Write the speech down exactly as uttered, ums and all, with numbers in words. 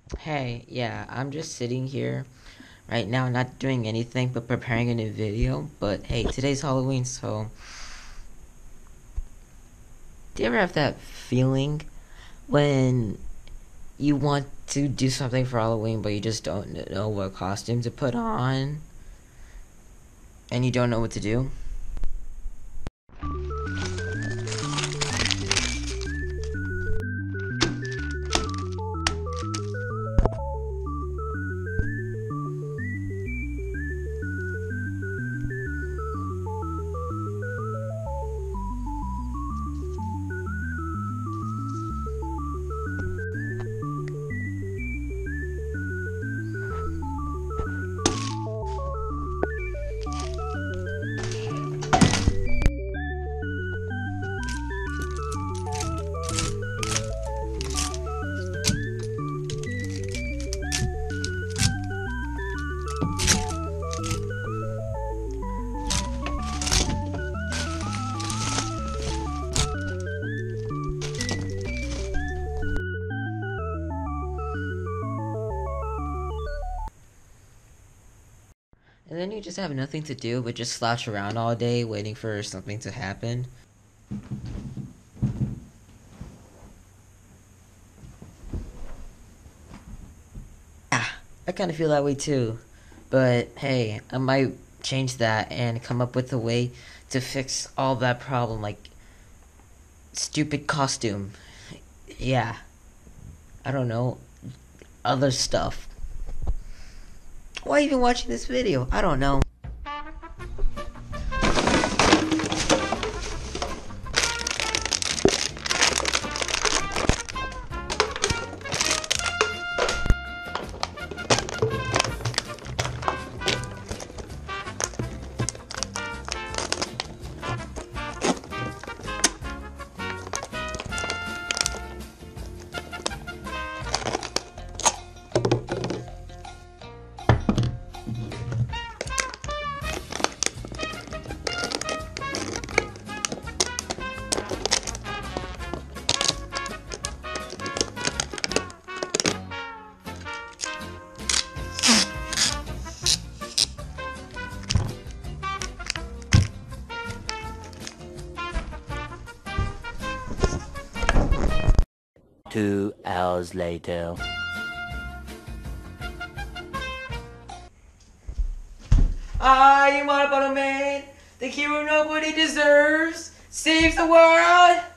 Hey, yeah, I'm just sitting here right now, not doing anything but preparing a new video. But hey, today's Halloween, so do you ever have that feeling when you want to do something for Halloween, but you just don't know what costume to put on, and you don't know what to do? And then you just have nothing to do but just slouch around all day waiting for something to happen. Ah, I kind of feel that way too. But hey, I might change that and come up with a way to fix all that problem, like stupid costume. Yeah, I don't know, other stuff. Why even watching this video? I don't know. Two hours later. Ah, you want about a man? The hero nobody deserves? Saves the world?